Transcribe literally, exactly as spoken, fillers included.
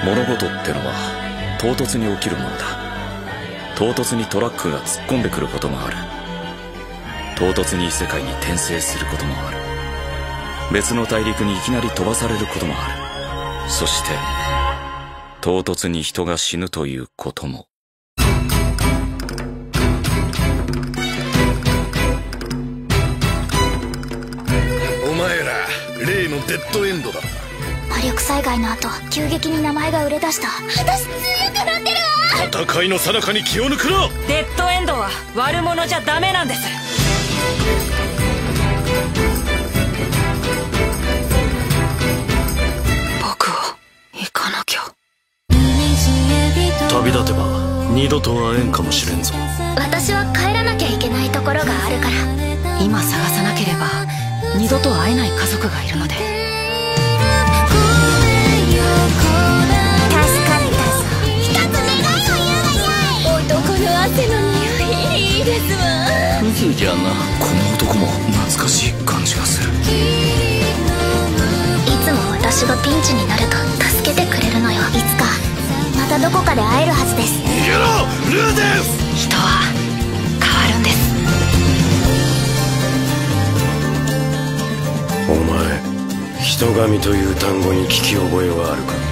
物事ってのは唐突に起きるものだ。唐突にトラックが突っ込んでくることもある。唐突に異世界に転生することもある。別の大陸にいきなり飛ばされることもある。そして唐突に人が死ぬということも。 お前ら例のデッドエンドだ。 魔力災害の後急激に名前が売れ出した。私強くなってるわ。 戦いの最中に気を抜くな。 デッドエンドは悪者じゃダメなんです。僕は行かなきゃ。 旅立てば二度と会えんかもしれんぞ。 私は帰らなきゃいけないところがあるから。 今探さなければ二度と会えない家族がいるので。 助かったぞ。一つ願いを言うがよい。男の汗の匂いいいですわ。 クズじゃな。 この男も懐かしい感じがする。 いつも私がピンチになると助けてくれるのよ。いつかまたどこかで会えるはずです。 逃げろルーデンス。 人は変わるんです。 お前人神という単語に聞き覚えはあるか？